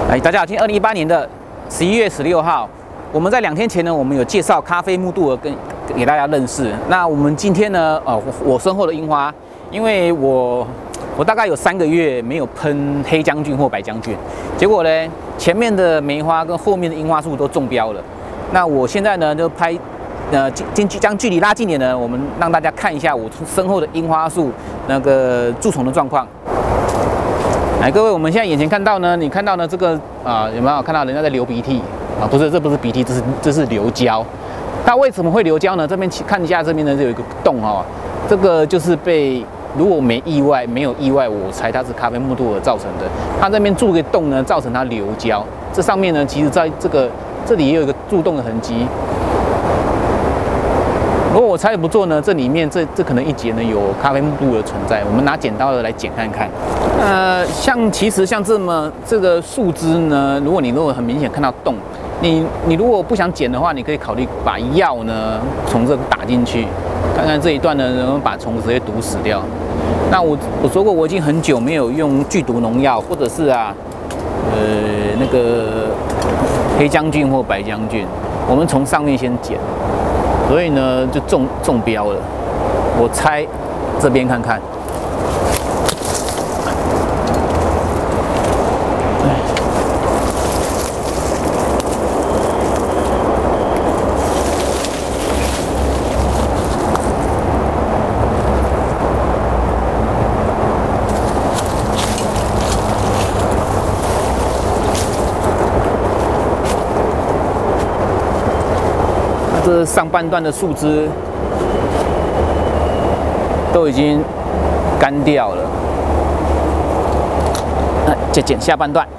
大家好，今天2018年的11月16号，我们在2天前呢，我们有介绍咖啡木杜鹅给大家认识。那我们今天呢，我身后的樱花，因为我大概有3个月没有喷黑将军或白将军，结果呢，前面的梅花跟后面的樱花树都中标了。那我现在呢，就拍，将距离拉近点呢，我们让大家看一下我身后的樱花树那个蛀虫的状况。来，各位，我们现在眼前看到呢，你看到呢这个有没有看到人家在流鼻涕啊？不是，这不是鼻涕，这是流胶。那为什么会流胶呢？这边看一下，这边呢有一个洞哦，这个就是如果没有意外，我猜它是咖啡木杜鹅造成的。它这边蛀个洞呢，造成它流胶。这上面呢，其实在这里也有一个蛀洞的痕迹。如果我猜的不错呢，这里面这可能一节呢有咖啡木杜鹅存在。我们拿剪刀来剪看看。其实像这个树枝呢，如果很明显看到洞，你如果不想剪的话，你可以考虑把药呢从这个打进去，看看这一段呢能不能把虫子直接毒死掉。那我说过，我已经很久没有用剧毒农药，或者是那个黑将军或白将军，我们从上面先剪。所以呢，就中标了。我猜这边看看，这上半段的树枝都已经干掉了，再剪下半段。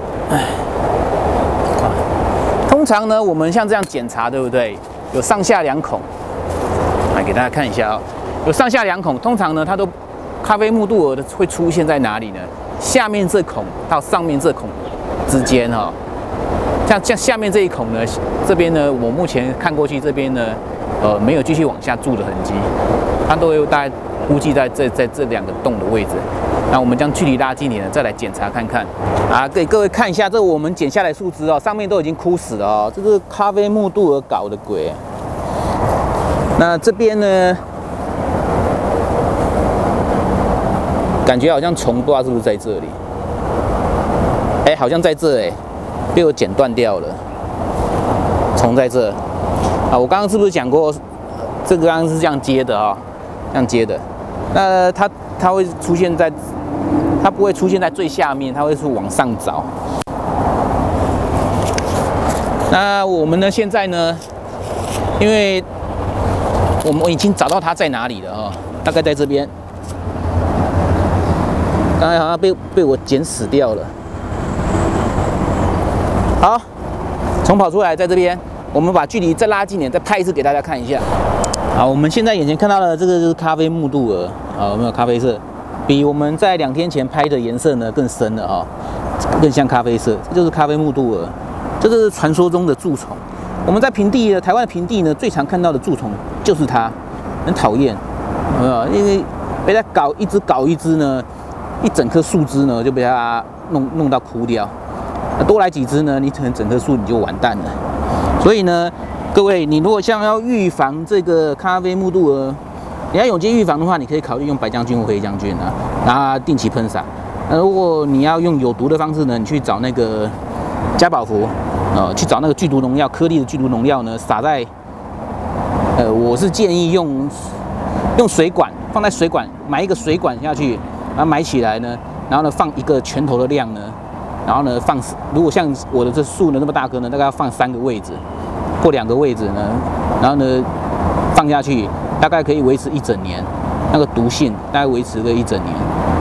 通常呢，我们像这样检查，对不对？有上下2孔，来给大家看一下啊，有上下2孔。通常呢，它都咖啡木杜鹅的会出现在哪里呢？下面这孔到上面这孔之间哈。像下面这一孔呢，这边呢，我目前看过去这边呢，没有继续往下蛀的痕迹，它都有大概估计在这2个洞的位置。那我们将距离拉近点呢，再来检查看看。给各位看一下，这我们剪下来树枝哦，上面都已经枯死了哦，这是咖啡木杜鹅搞的鬼。那这边呢，感觉好像虫不知道是不是在这里？好像在这被我剪断掉了，虫在这我刚刚是不是讲过，这个刚刚是这样接的这样接的。那它会出现在，它不会出现在最下面，它会是往上找。那我们呢，现在呢，因为我们已经找到它在哪里了大概在这边。刚才好像被我剪死掉了。好，虫跑出来，在这边，我们把距离再拉近点，再拍一次给大家看一下。好，我们现在眼前看到的这个就是咖啡木杜鹅有没有咖啡色？比我们在2天前拍的颜色呢更深了更像咖啡色。这就是咖啡木杜鹅，这是传说中的蛀虫。我们在台湾的平地呢，最常看到的蛀虫就是它，很讨厌，有没有？因为被它搞一只呢，一整棵树枝呢就被它弄到枯掉。多来几只呢，你可能整棵树你就完蛋了。所以呢，各位，你如果想要预防这个咖啡木杜鹅，你要有机预防的话，你可以考虑用白将军或黑将军然后定期喷洒。如果你要用有毒的方式呢，你去找那个加宝福，去找那个剧毒农药，颗粒的剧毒农药呢，撒在，我是建议用水管，放在水管，埋一个水管下去，然后埋起来呢，然后呢放一个拳头的量呢。然后呢，如果像我的这树呢那么大棵呢，大概要放3个位置或2个位置呢，然后呢放下去，大概可以维持1整年，那个毒性大概维持个1整年。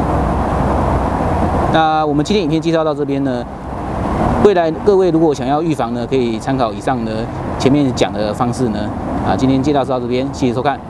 那我们今天影片介绍到这边呢，未来各位如果想要预防呢，可以参考以上呢前面讲的方式呢。今天介绍到这边，谢谢收看。